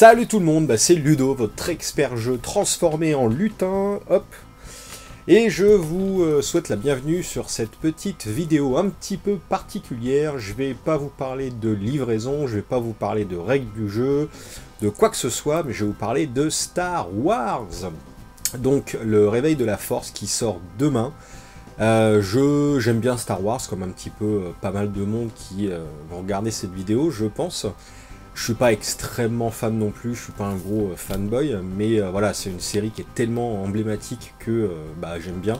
Salut tout le monde, c'est Ludo, votre expert jeu transformé en lutin, hop. Et je vous souhaite la bienvenue sur cette petite vidéo un petit peu particulière. Je vais pas vous parler de livraison, je vais pas vous parler de règles du jeu, de quoi que ce soit, mais je vais vous parler de Star Wars. Donc le réveil de la force qui sort demain. J'aime bien Star Wars, comme un petit peu pas mal de monde qui vont regarder cette vidéo, je pense. Je suis pas extrêmement fan non plus, je suis pas un gros fanboy, mais voilà, c'est une série qui est tellement emblématique que j'aime bien.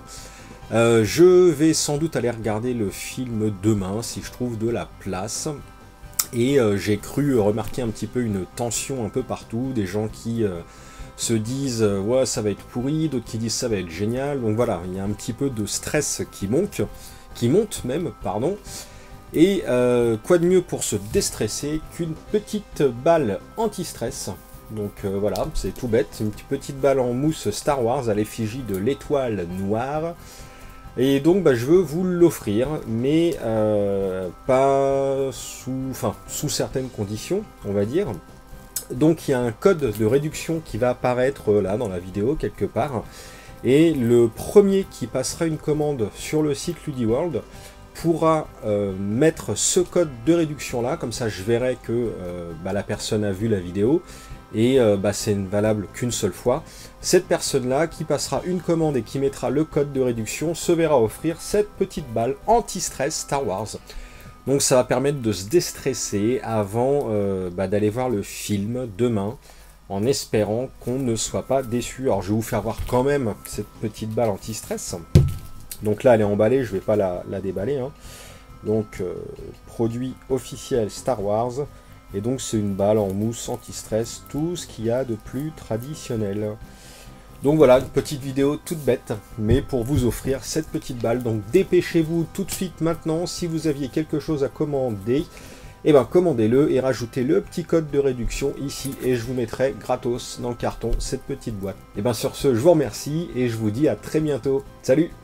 Je vais sans doute aller regarder le film demain, si je trouve de la place. Et j'ai cru remarquer un petit peu une tension un peu partout, des gens qui se disent ouais ça va être pourri, d'autres qui disent ça va être génial. Donc voilà, il y a un petit peu de stress qui monte même, pardon. Et quoi de mieux pour se déstresser qu'une petite balle anti-stress. Donc voilà, c'est tout bête, une petite balle en mousse Star Wars à l'effigie de l'étoile noire. Et donc je veux vous l'offrir, mais pas sous certaines conditions, on va dire. Donc il y a un code de réduction qui va apparaître là dans la vidéo quelque part. Et le premier qui passera une commande sur le site Ludiworld pourra mettre ce code de réduction là, comme ça je verrai que la personne a vu la vidéo et c'est valable qu'une seule fois. Cette personne là qui passera une commande et qui mettra le code de réduction se verra offrir cette petite balle anti-stress Star Wars. Donc ça va permettre de se déstresser avant d'aller voir le film demain, en espérant qu'on ne soit pas déçu. Alors je vais vous faire voir quand même cette petite balle anti-stress. Donc là elle est emballée, je ne vais pas la déballer. Hein. Donc produit officiel Star Wars. Et donc c'est une balle en mousse anti-stress, tout ce qu'il y a de plus traditionnel. Donc voilà, une petite vidéo toute bête, mais pour vous offrir cette petite balle. Donc dépêchez-vous tout de suite maintenant, si vous aviez quelque chose à commander, commandez-le et rajoutez le petit code de réduction ici et je vous mettrai gratos dans le carton cette petite boîte. Et sur ce, je vous remercie et je vous dis à très bientôt. Salut!